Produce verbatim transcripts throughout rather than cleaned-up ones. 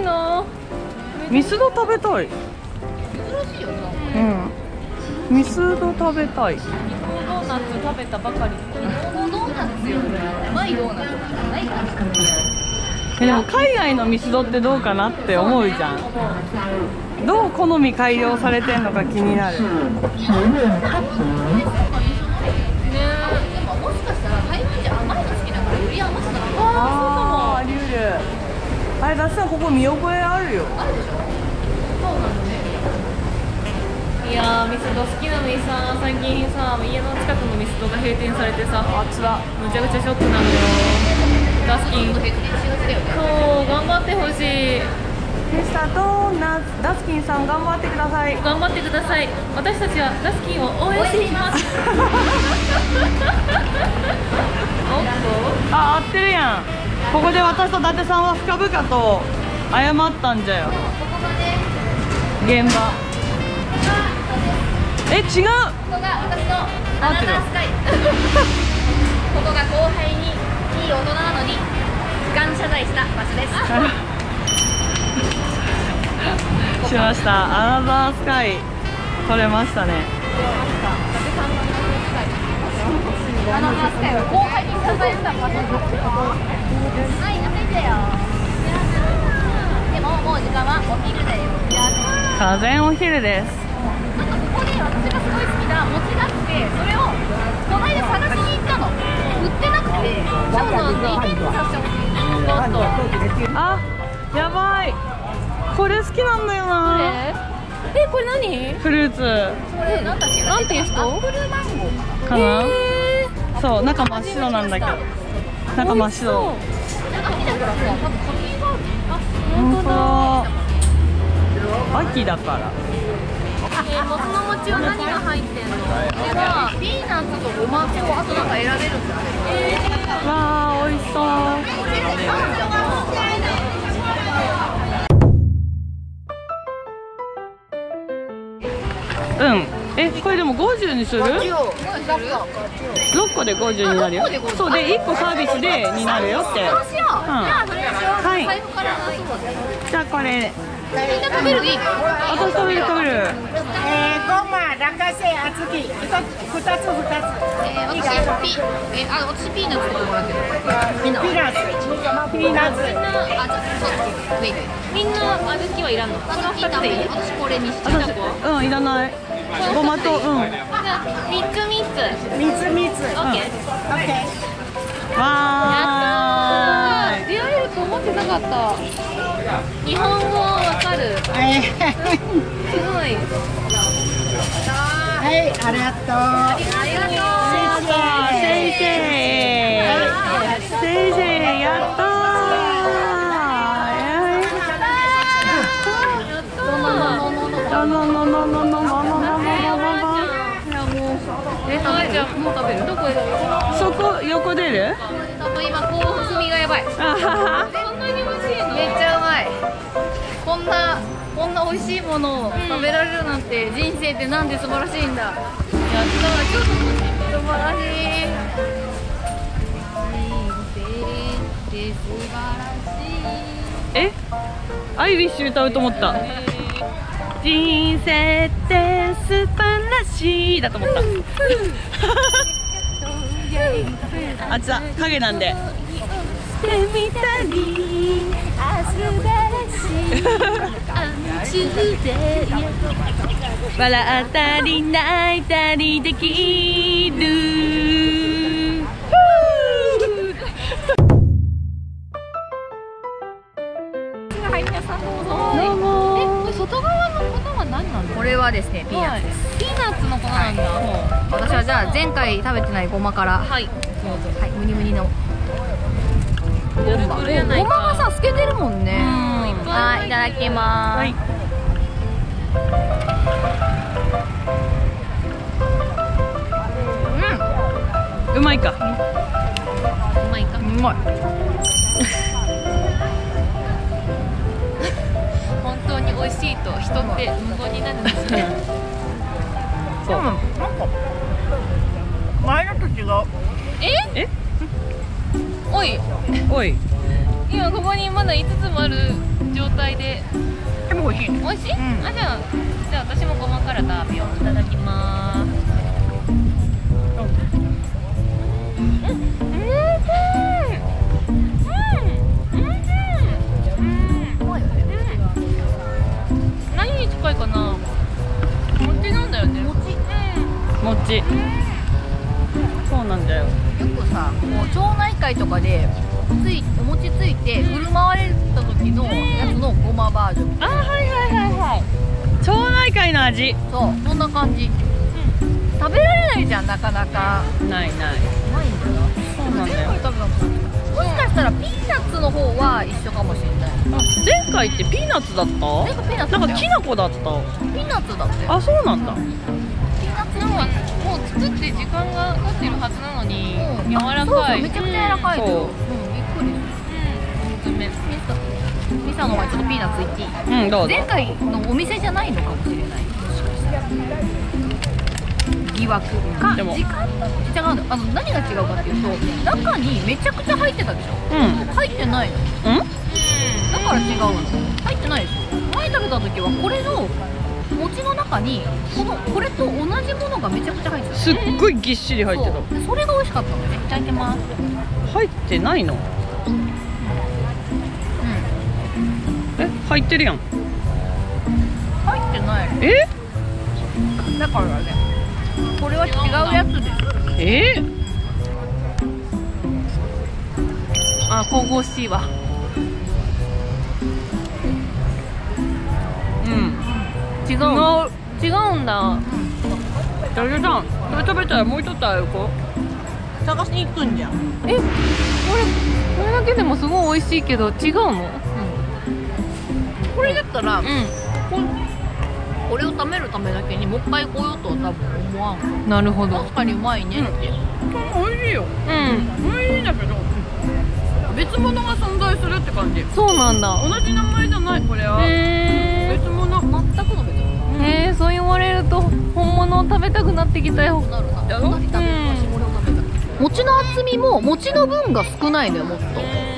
よ。 ミスド食べたい。 珍しいよな。 うん。ミスド食べたい。 ドーナツ食べたばかり。ドーナツよ。うまいドーナツなんかないから。 えでも海外のミスドってどうかなって思うじゃん。どう好み改良されてんのか気になる。 ねえ。でももしかしたら台湾人甘いの好きだからより甘さが。 ああ、あり得る。あれ、だってさ、ここ見覚えあるよ。 あるでしょ。そうなんだね。いやー、ミスド好きなのにさ、最近さ、家の近くのミスドが閉店されてさ、 あつら。 むちゃくちゃショックなのよ。ダスキン、そう、頑張ってほしい。 ミスタードーナツ、ダスキンさん頑張ってください。 頑張ってください。私たちはダスキンを応援しています。 あ、合ってるやん。ここで私と伊達さんは深々と謝ったんじゃよ。現場。え、違う。 ここが私のアナザースカイ。ここが後輩にいい大人なのに時間謝罪した場所です。 しました。アナザースカイ取れましたね。 アナザースカイは後輩に謝罪した場所です。はい、やめてよ。でももう時間はお昼だよ。 がぜんお昼です。 なんかここで私がすごい好きな餅があって、それをこの間探しに行ったの。売ってなくて、そうなんでリピートさせてほしい。 あ、やばい。これ好きなんだよな。 え、これ何？ フルーツ。 これなんだっけ？なんていう人？アップルマンゴーかな。そう、中真っ白なんだけど。中真っ白。本当だ。秋だから。 えー、もつの餅は何が入ってんの？これはピーナッツとごまとあとなんか選べるんだって。えー、 わあ、美味しそう。うん。え、これでもごじゅうにする？ろっこでごじゅうになるよ。そうでいっこサービスでになるよって。 そうしよう。じゃあそれにしよう。 はい。 財布から出そう。 じゃあこれ。 みんな食べる？いいの？ 私食べる食べる。 えー、ごま、落花生、小豆、一つ、二つ、二つ。 えー、私ピ、えー、あ、私ピーナッツともらうけど。みんな。 ピーナッツ。ピーナッツ。 みんな、あ、じゃ、そう、ウェイウェイ。みんな小豆はいらんの？あの二つでいい？私これにして。 私、うん、いらない。ごまと、うん。 じゃあ、三つ三つ。 三つ三つ。 オッケー。 オッケー。 わーい。 出会えると思ってなかった。日本語わかる。すごい。 はい、ありがとう。 ありがとう。 先生。先生、やったー。ののののののののののの。 え、食べちゃう。もう食べる。どこで食べる？ そこ横出る？ 今興奮みがやばい。 あはは。 こんなに美味しいの？めっちゃうまい。こんなこんな美味しいものを食べられるなんて、人生ってなんで素晴らしいんだ。やったー、超楽しい。素晴らしい。人生って素晴らしい。 え？アイリッシュ歌うと思った。人生って素晴らしいだと思った。あっちだ、影なんで。笑ったり泣いたりできる。 外側の粉は何なんだ？これはですね、ピーナッツです。ピーナッツの粉なんだ。私はじゃあ前回食べてないごまから。はい。はい、ムニムニの。ごま。ごまがさ透けてるもんね。はい、いただきます。はい。 うん。うまいか。 うまいか。 うまい。 本当に美味しいと人って無言になるんですね。 そう。なんか前のと違う。 え？え？おい。 おい。 今ここにまだいつつもある状態で。 でも美味しい。 美味しい？あ、じゃあじゃあ私もごまから食べよう。いただきます。何に近いかな。餅なんだよね。餅。餅。そうなんだよ。 よくさ、もう町内会とかでついお餅ついて振る舞われた時のやつのごまバージョン。 あ、はいはいはいはい。町内会の味。 そう、そんな感じ。食べられないじゃん、なかなか。 ないない。 ないんだよ。 そうなんだよ。 前回食べたのもしかしたらピーナッツの方は一緒かもしれない。 あ、前回ってピーナッツだった？ 前回ピーナッツだったよ。 なんかきな粉だった。 ピーナッツだったよ。 あ、そうなんだ。 ピーナッツの方はもう作って時間が経ってるはずなのに、柔らかい。 そうそう、めちゃくちゃ柔らかいのよ。 そう。 うん、びっくりする。うん、ミサミサの方はちょっとピーナッツいっていい？ うん、どうぞ。 前回のお店じゃないのかもしれない。疑惑か、 でも時間と違うの。あの何が違うかっていうと、中にめちゃくちゃ入ってたでしょ。 うん。 入ってないの。 うん？ だから違うの。入ってないでしょ。前食べた時はこれの餅の中にこのこれと同じものがめちゃくちゃ入ってた。 すっごいぎっしり入ってた。 そうでそれが美味しかったのね。いただきます。 入ってないの？ うん。 え、入ってるやん。 入ってない。 え？ だからね。これは違うやつです。 えー、あ、神々しいわ。うん。違う。違うんだ。だけさん、これ食べたらもう一つある子。 探しに行くんじゃん。 え、これ、これだけでもすごい美味しいけど、違うの？うん。 これだったら、 うん。 これを食べるためだけにもう一回来ようとは多分思わん。 なるほど。 確かにうまいねって。 美味しいよ。 うん。 美味しいんだけど、別物が存在するって感じ。 そうなんだ。 同じ名前じゃない、これは。 へ別物。 全くの別物。 ー。へー、そう言われると本物を食べたくなってきたよ。 なるな。 だろ？ 同じ食べる。私これを食べた。餅の厚みも餅の分が少ないのよ、もっと。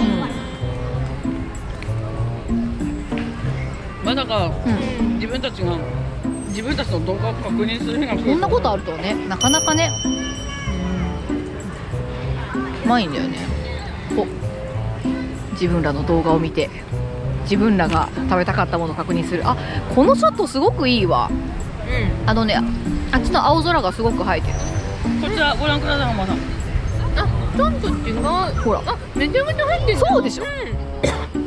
まだか、 うん。 自分たちが自分たちの動画を確認する日が来る。 こんなことあるとね、なかなかね。うまいんだよね。お、自分らの動画を見て自分らが食べたかったものを確認する。あ、このショットすごくいいわ。 うん。 あのね、あっちの青空がすごく映えてる。 こちらご覧ください、ママさん。 あ、ちょっと違う。 ほら、 あ、めちゃめちゃ入ってる。 そうでしょ。 うん。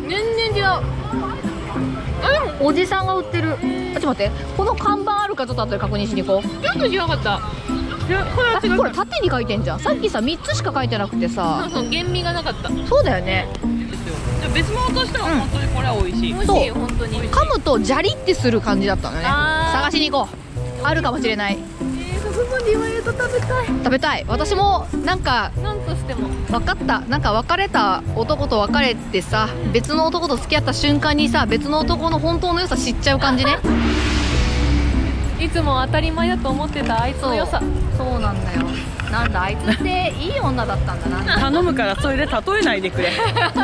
全然違う。 おじさんが売ってる。あ、ちょっと待って、この看板あるかちょっと後で確認しに行こう。 ちょっと違かった。いや、これはあ、 違う。 これ縦に書いてんじゃん。さっきさみっつしか書いてなくてさ。 そうそう、塩味がなかった。 そうだよね。 じゃあ別物としては本当にこれは美味しい。 美味しいよ、本当に。 噛むとジャリってする感じだったのね。 あー探しに行こう。あるかもしれない。 えー、そこまで言われると食べたい。 食べたい。私もなんかなんとしても。 分かった。なんか別れた男と別れてさ、別の男と付き合った瞬間にさ、別の男の本当の良さ知っちゃう感じね。 いつも当たり前だと思ってたあいつの良さ。 そうなんだよ。なんだあいつっていい女だったんだな。 頼むからそれで例えないでくれ。 あ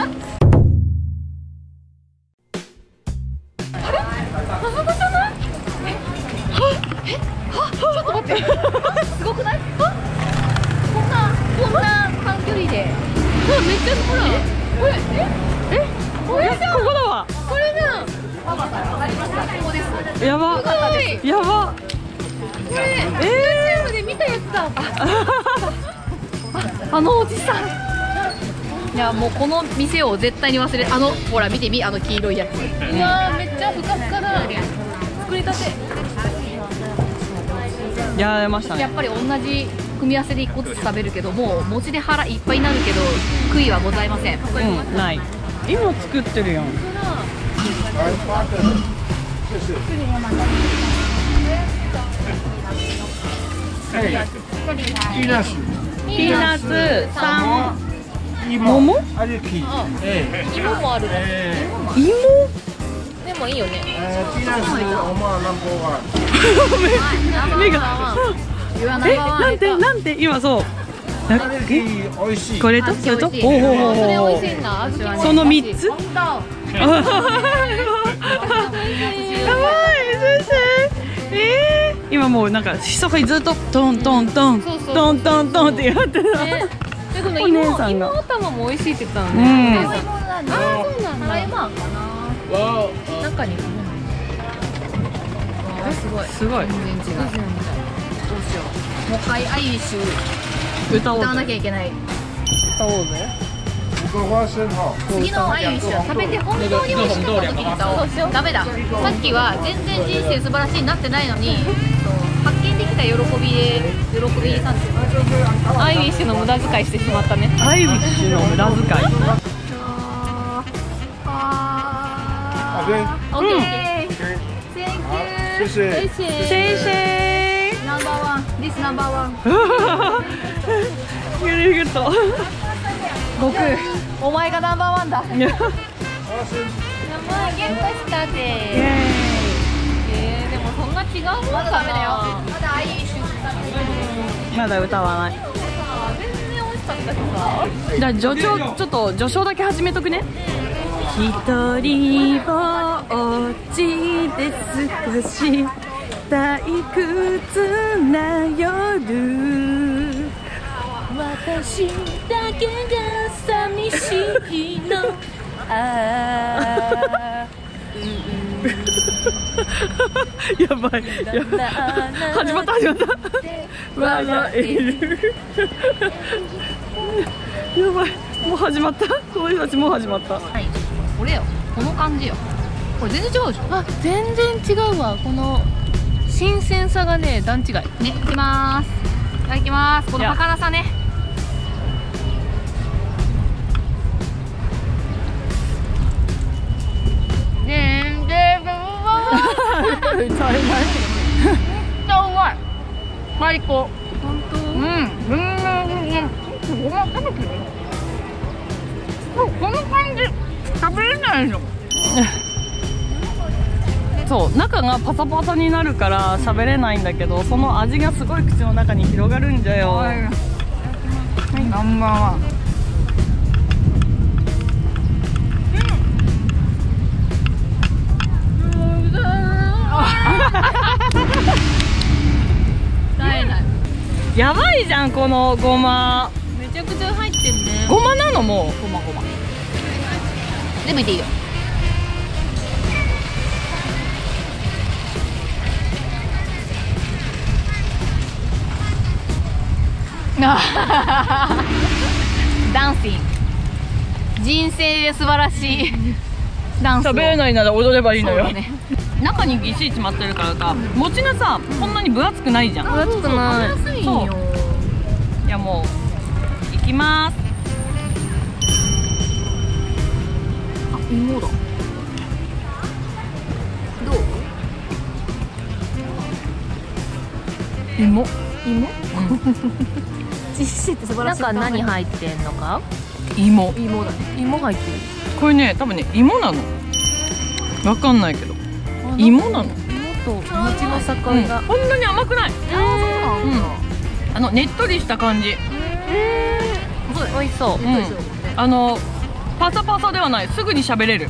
そこじゃない？え？え？は？ちょっと待って。すごくない？は？こんなこんな短距離で。 うわ、めっちゃほら。 これえ？え？これじゃん。 ここだわ。 これじゃん。 ママさんわかりました。ここです。 やば。 よかったです。 やば。 これ、 え YouTube で見たやつだ。 あのおじさん。いやもうこの店を絶対に忘れ。あのほら見てみ、あの黄色いやつ。 うわー、めっちゃふかふかだ。作りたて。 ー、やられましたね。 やっぱり同じ組み合わせでいっこずつ食べるけど、もう餅で腹いっぱいになるけど悔いはございません。 うん、ない。今作ってるやん。 ピーナッツ、 ピーナッツ、サーモン、 芋、 桃あれキー、え芋もある。 え芋でもいいよね。 えー、ピーナッツ、おまナンバーワン。 目が。 言わなえ、 いわ。 なんて、なんて、今そう。 美味しい。 これとそれと、ほうほうほうほう。 それ美味しいんだ。 その三つ。 本当。 やばい、先生。えー、今もうなんか密かにずっとトントントントントントンってやってた。 でこのお姉さんが芋玉も美味しいって言ったのうんね。ああそうなんだ。今かな。 わ中に。あすごい。 すごい。 全然違う。どうしよう。もう一回アイリッシュ歌おう歌わなきゃいけない。 歌おうぜ。 这个花生哈， 次のアイリッシュは食べて本当に美味しかった時に歌おう。ダメだ。さっきは全然人生素晴らしいになってないのに、発見できた喜びで喜びさんです。アイリッシュの無駄遣いしてしまったね。 アイリッシュの無駄遣い。 好的， オッケー。 好，谢谢。 谢谢。 シェイシェイ。 ナンバーワン。This number one。 ベリーグッド。 悟空。お前がナンバーワンだ。 花生。 名前ゲットしたぜ。えー、でもそんな違うもんかな。まだアイリッシュ。 まだ歌わない。 全然美味しかったしさ。 じゃあ序章ちょっと序章だけ始めとくね。一人ぼっちで過ごし退屈な夜、私だけが寂しいの。あやばいやばい、始まった始まった笑えるやばい、もう始まった、この人たちもう始まった。 はい、これよ、この感じよ。これ全然違うでしょ。あ、全然違うわ。この新鮮さがね、段違いね。いきまーす。いただきまーす。この儚さね。全然うまい。めっちゃうまい。最高。本当。うん。うん。うん。ごま食べてる。この感じ食べれないの。 そう中がパサパサになるから喋れないんだけど、その味がすごい口の中に広がるんだよ。 ナンバーワン。 やばいじゃんこのごま。 めちゃくちゃ入ってんね。 ごまなのもう。 ごまごま。全部いっていいよ。ダンシング。人生で素晴らしいダンスを。 食べれないなら踊ればいいのよ。 ね、 中にぎっしり詰まってるからさ、餅がさこんなに分厚くないじゃん。 分厚くない。食べやすいよ。 いやもういきます。 あ、芋だ。どう？ 芋芋？実施って素晴らしい。中何入ってんのか？ 芋。 芋だね。芋入ってる。 これね多分ね芋なの。わかんないけど。芋なの。 芋と餅の境が、 うん、こんなに甘くない。 あ、そうなんだ。 うん、あのねっとりした感じ。 美味しそう。 うん、あのパサパサではない。すぐに喋れる。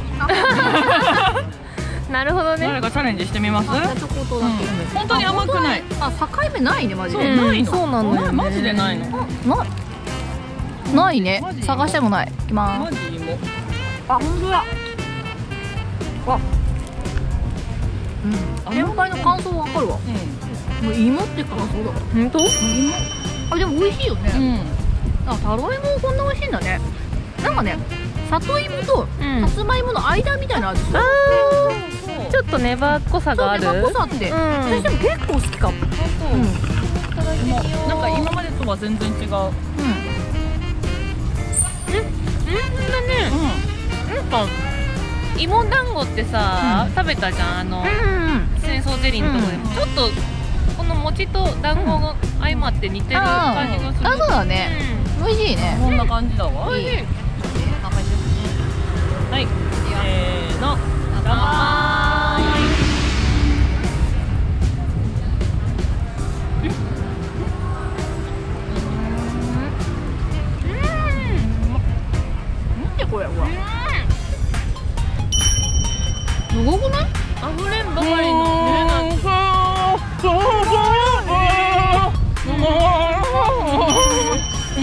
なるほどね。 誰かチャレンジしてみます？本当に甘くない。 あ、境目ないねマジで。 そうないの。 そうなんだよね。 マジでないの。 ないないね。探してもない。いきます。 マジ芋。 あ、本当だ。わ。うん。先輩の感想わかるわ。もう芋って感想だ。本当？芋。あ、でも美味しいよね。うん。あ、タロイモこんな美味しいんだね。なんかね、里芋とさつまいもの間みたいな味する。 ちょっと粘っこさがある。 粘っこさあって、私でも結構好きかも。うん。 なんか今までとは全然違う。うん。うん。 うんだね。なんか芋団子ってさ、食べたじゃん、あの戦争ゼリーのところでもちょっとこの餅と団子が相まって似てる感じがする。あ、そうだね。美味しいね。 こんな感じだわ。 美味しい。 はい。せーの。乾杯。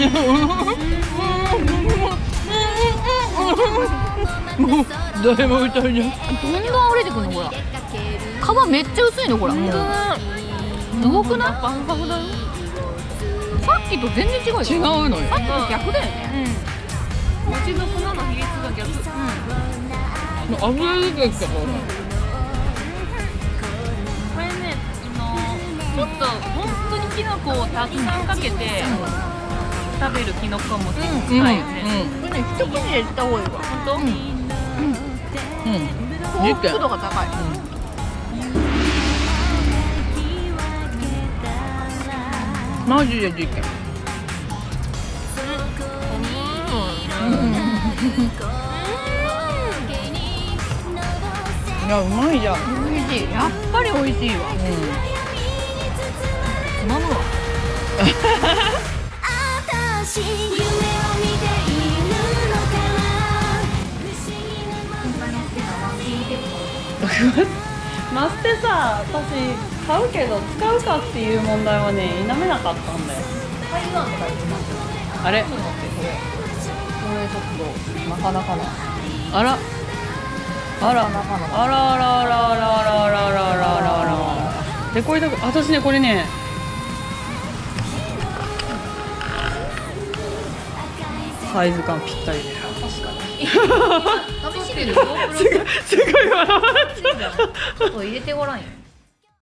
もう誰も歌えない。 どんどん溢れてくるのほら。皮めっちゃ薄いのほら。すごくない？バフバフだよ。さっきと全然違うよ。 違うのよ。 さっきと逆だよね。 うん。餅の粉の比率が逆。 もう油出てきたから。 これね、あのちょっと本当にきのこをたくさんかけて食べるきのこ餅に近いよね。 これね一口でいった方がいいわ。 本当？ うん。うん。 幸福度が高い。 マジで事件。いやうまいじゃん。 美味しい。やっぱり美味しいわ。つまむわ。 マステさ、私買うけど使うかっていう問題はね否めなかったんだよ。あれ？これちょっとなかなかな。あら。あら。あらあらあらあらあらあらあらあらあら。でこれだけ私ねこれね。サイズ感ぴったりだよ。 試してみる？ すごい笑われた。 ちょっと入れてごらんよ。